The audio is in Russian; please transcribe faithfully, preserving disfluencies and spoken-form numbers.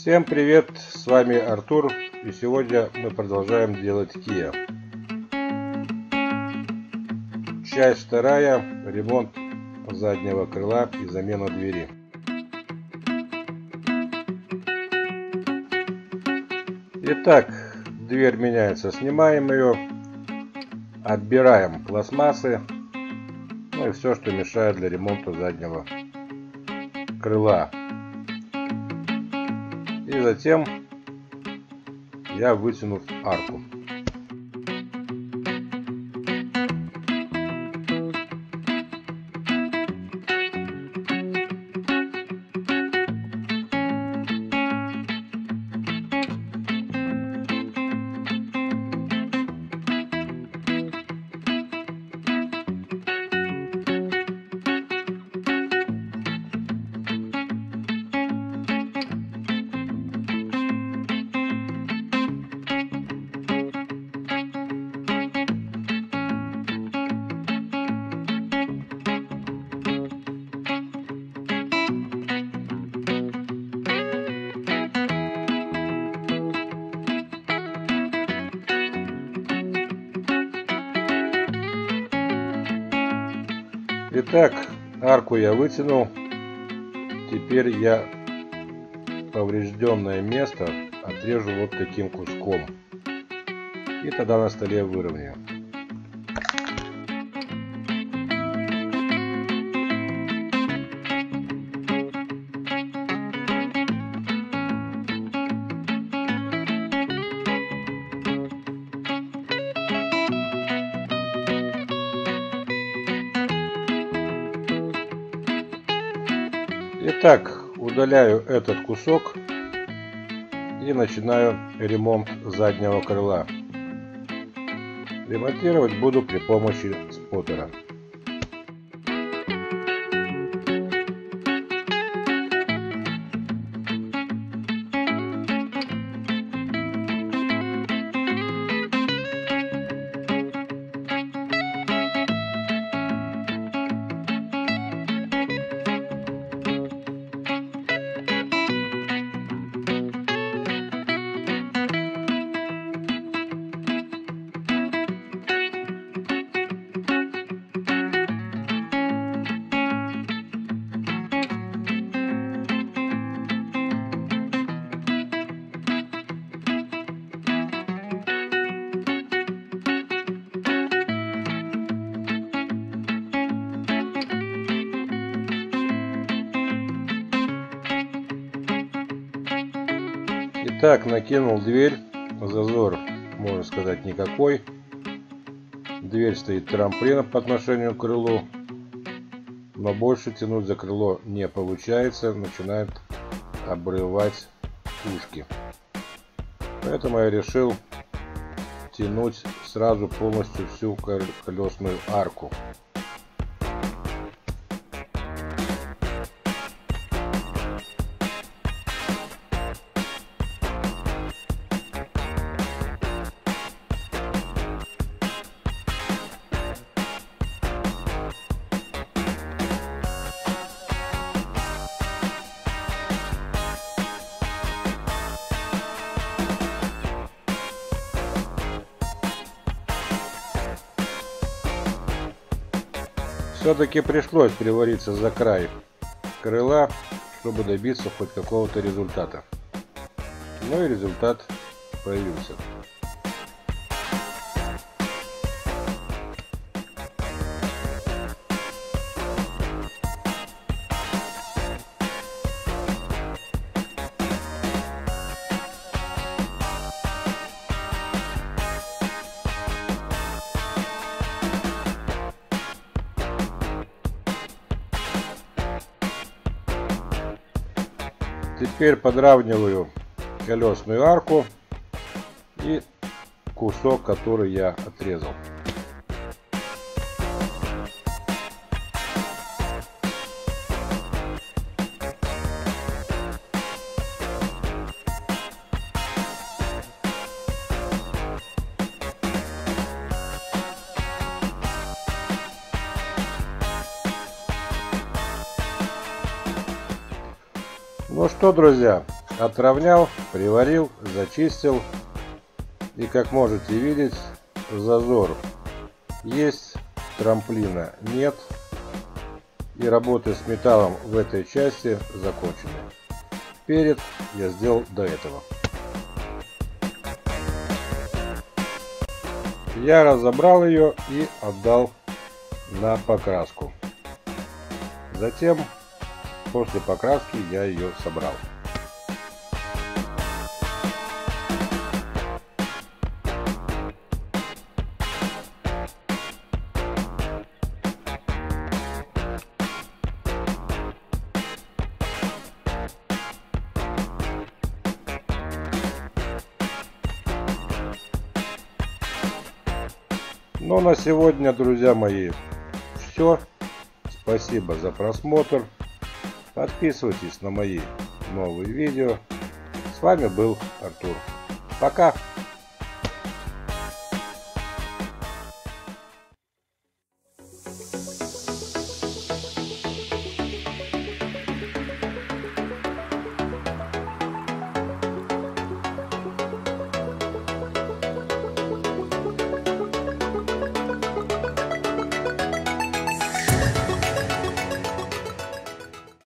Всем привет, с вами Артур, и сегодня мы продолжаем делать Kia. Часть вторая, ремонт заднего крыла и замена двери. Итак, дверь меняется, снимаем ее, отбираем пластмассы, ну и все, что мешает для ремонта заднего крыла. И затем я вытяну арку. Итак, арку я вытянул. Теперь я поврежденное место отрежу вот таким куском. И тогда на столе выровняю. Итак, удаляю этот кусок и начинаю ремонт заднего крыла. Ремонтировать буду при помощи споттера. Итак, накинул дверь, зазор, можно сказать, никакой. Дверь стоит трамплином по отношению к крылу, но больше тянуть за крыло не получается, начинает обрывать ушки. Поэтому я решил тянуть сразу полностью всю колесную арку. Все-таки пришлось привариться за край крыла, чтобы добиться хоть какого-то результата. Ну и результат появился. Теперь подравниваю колесную арку и кусок, который я отрезал. Ну что, друзья, Отровнял, приварил, зачистил. И как можете видеть, зазор есть, трамплина нет. И работы с металлом в этой части закончены. Перед я сделал до этого. Я разобрал ее и отдал на покраску. Затем, после покраски, я ее собрал. Ну, на сегодня, друзья мои, все. Спасибо за просмотр. Подписывайтесь на мои новые видео. С вами был Артур. Пока!